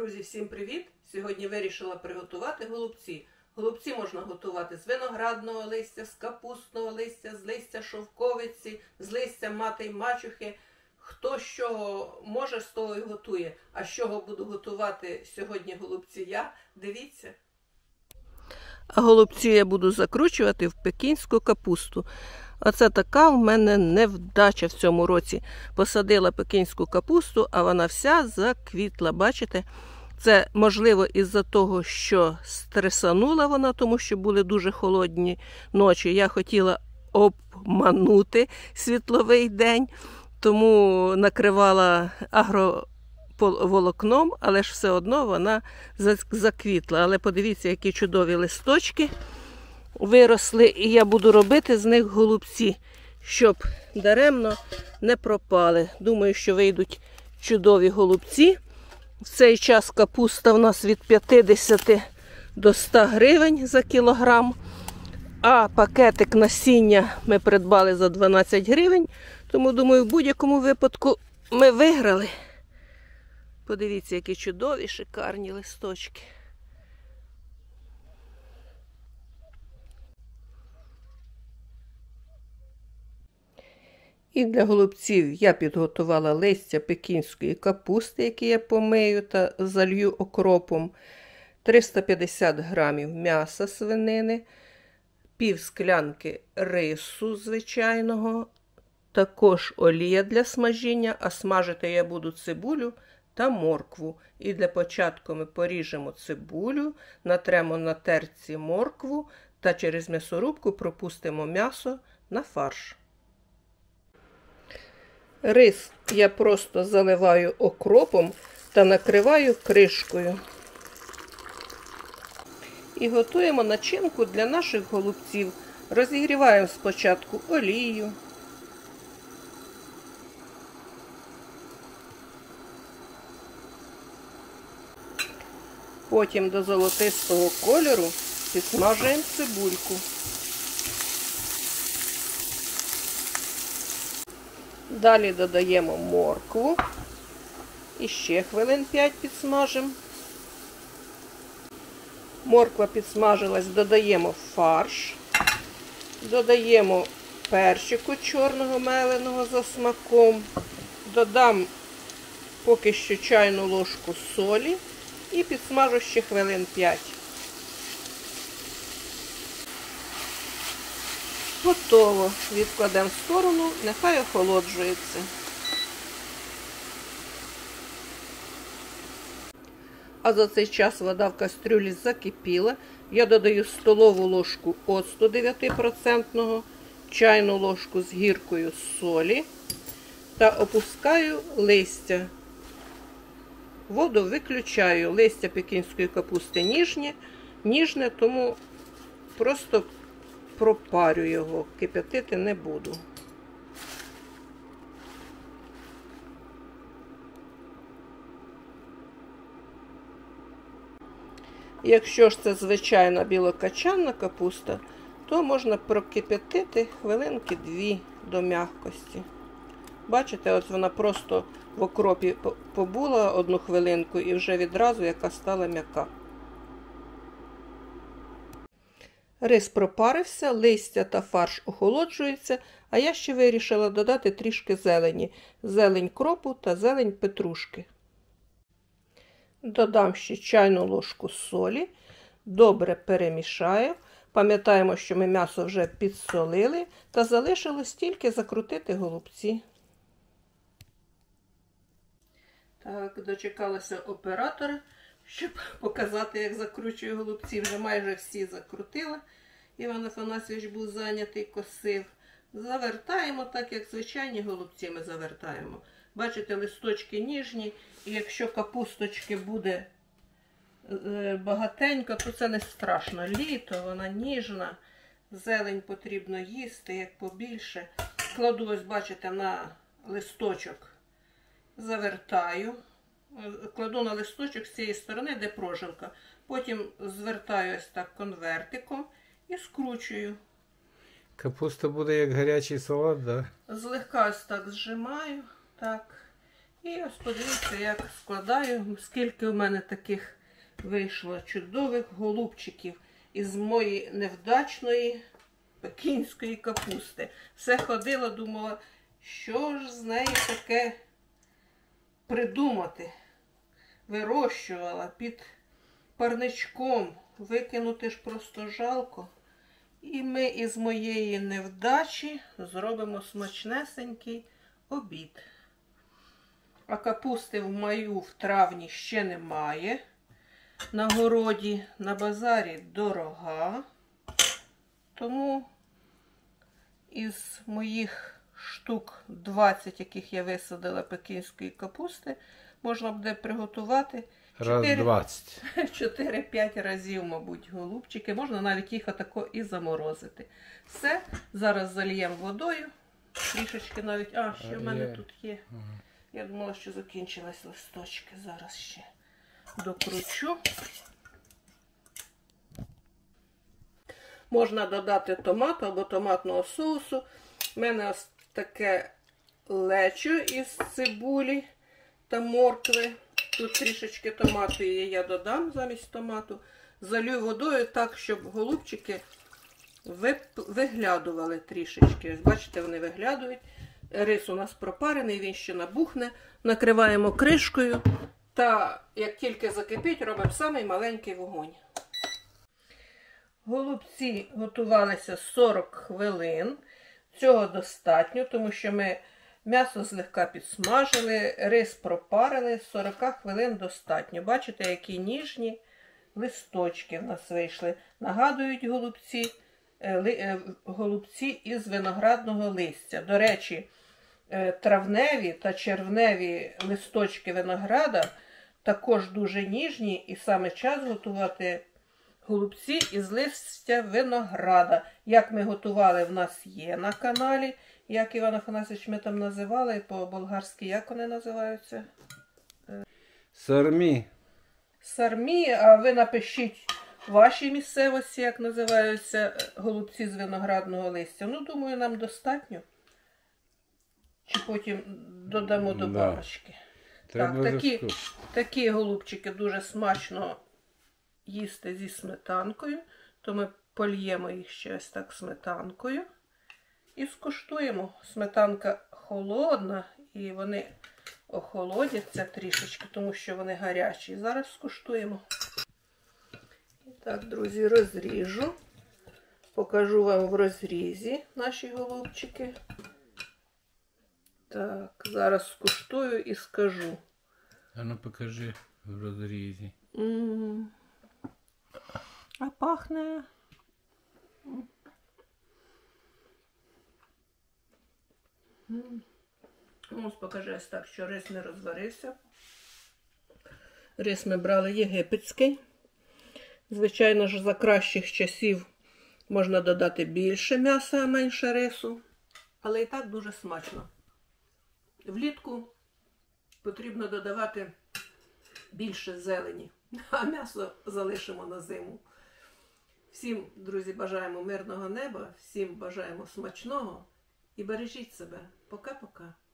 Друзі, всім привіт! Сьогодні вирішила приготувати голубці. Голубці можна готувати з виноградного листя, з капустного листя, з листя шовковиці, з листя мати й мачухи. Хто з чого може, з того і готує. А з чого буду готувати сьогодні голубці я, дивіться. А голубці я буду закручувати в пекінську капусту. Оце така в мене невдача в цьому році. Посадила пекінську капусту, а вона вся заквітла. Бачите? Це, можливо, із-за того, що стресанула вона, тому що були дуже холодні ночі. Я хотіла обманути світловий день, тому накривала агроволокном, але ж все одно вона заквітла. Але подивіться, які чудові листочки виросли, і я буду робити з них голубці, щоб даремно не пропали. Думаю, що вийдуть чудові голубці. В цей час капуста в нас від 50 до 100 гривень за кілограм, а пакетик насіння ми придбали за 12 гривень, тому, думаю, в будь-якому випадку ми виграли. Подивіться, які чудові, шикарні листочки. І для голубців я підготувала листя пекінської капусти, які я помию та залью окропом, 350 грамів м'яса свинини, пів склянки рису звичайного, також олія для смажіння, а смажити я буду цибулю та моркву. І для початку ми поріжемо цибулю, натремо на терці моркву та через м'ясорубку пропустимо м'ясо на фарш. Рис я просто заливаю окропом та накриваю кришкою. І готуємо начинку для наших голубців. Розігріваємо спочатку олію. Потім до золотистого кольору підсмажуємо цибульку. Далі додаємо моркву і ще хвилин 5 підсмажимо. Морква підсмажилась, додаємо фарш, додаємо перчику чорного меленого за смаком, додам поки що чайну ложку солі і підсмажу ще хвилин 5. Готово. Відкладемо в сторону, нехай охолоджується. А за цей час вода в кастрюлі закипіла. Я додаю столову ложку оцту 9%, чайну ложку з гіркою солі та опускаю листя. Воду виключаю. Листя пекінської капусти ніжне, тому просто пропарю його, кип'ятити не буду. Якщо ж це звичайна білокачанна капуста, то можна прокип'ятити хвилинки 2 до м'якості. Бачите, от вона просто в окропі побула 1 хвилинку і вже відразу яка стала м'яка. Рис пропарився, листя та фарш охолоджуються, а я ще вирішила додати трішки зелені. Зелень кропу та зелень петрушки. Додам ще чайну ложку солі, добре перемішаю. Пам'ятаємо, що ми м'ясо вже підсолили та залишилось тільки закрутити голубці. Так, дочекалася оператора, щоб показати, як закручую голубці. Вже майже всі закрутила. Іван Афанасьович був зайнятий, косив. Завертаємо так, як звичайні голубці ми завертаємо. Бачите, листочки ніжні. І якщо капусточки буде багатенько, то це не страшно. Літо, вона ніжна. Зелень потрібно їсти, як побільше. Кладу, ось бачите, на листочок. Завертаю. Кладу на листочок з цієї сторони, де прожилка. Потім звертаю ось так конвертиком і скручую. Капуста буде як гарячий салат, так? Да? Злегка ось так зжимаю. Так. І ось подивіться, як складаю, скільки в мене таких вийшло чудових голубчиків із моєї невдачної пекінської капусти. Все ходила, думала, що ж з неї таке придумати. Вирощувала під парничком, викинути ж просто жалко. І ми із моєї невдачі зробимо смачнесенький обід. А капусти в маю, в травні ще немає. На городі, на базарі дорога. Тому із моїх штук 20, яких я висадила пекінської капусти, можна буде приготувати 4-5 разів, мабуть, голубчики. Можна навіть їх отако і заморозити. Все, зараз зальємо водою. Трішечки навіть, ще в мене тут є. Я думала, що закінчились листочки. Зараз ще докручу. Можна додати томату або томатного соусу. У мене ось таке лечо із цибулі та моркви. Тут трішечки томату є, я додам замість томату. Залью водою так, щоб голубчики виглядували трішечки. Ось бачите, вони виглядують. Рис у нас пропарений, він ще набухне. Накриваємо кришкою. Та як тільки закипить, робимо самий маленький вогонь. Голубці готувалися 40 хвилин. Цього достатньо, тому що ми м'ясо злегка підсмажили, рис пропарили, 40 хвилин достатньо. Бачите, які ніжні листочки в нас вийшли. Нагадують голубці із виноградного листя. До речі, травневі та червневі листочки винограда також дуже ніжні, і саме час готувати голубці із листя винограда. Як ми готували, в нас є на каналі. Як, Іван Афанасович, ми там називали по-болгарськи, як вони називаються? Сармі. Сармі, а ви напишіть в вашій місцевості, як називаються голубці з виноградного листя. Ну, думаю, нам достатньо. Чи потім додамо до баночки. Так, такі голубчики дуже смачно їсти зі сметанкою, то ми польємо їх ще ось так сметанкою і скуштуємо. Сметанка холодна і вони охолодяться трішечки, тому що вони гарячі. Зараз скуштуємо. І так, друзі, розріжу. Покажу вам в розрізі наші голубчики. Так, зараз скуштую і скажу. А ну покажи в розрізі. А пахне. Ось покажи ось так, що рис не розварився. Рис ми брали єгипетський. Звичайно ж, за кращих часів можна додати більше м'яса, а менше рису. Але і так дуже смачно. Влітку потрібно додавати більше зелені, а м'ясо залишимо на зиму. Всім, друзі, бажаємо мирного неба, всім бажаємо смачного і бережіть себе. Пока-пока.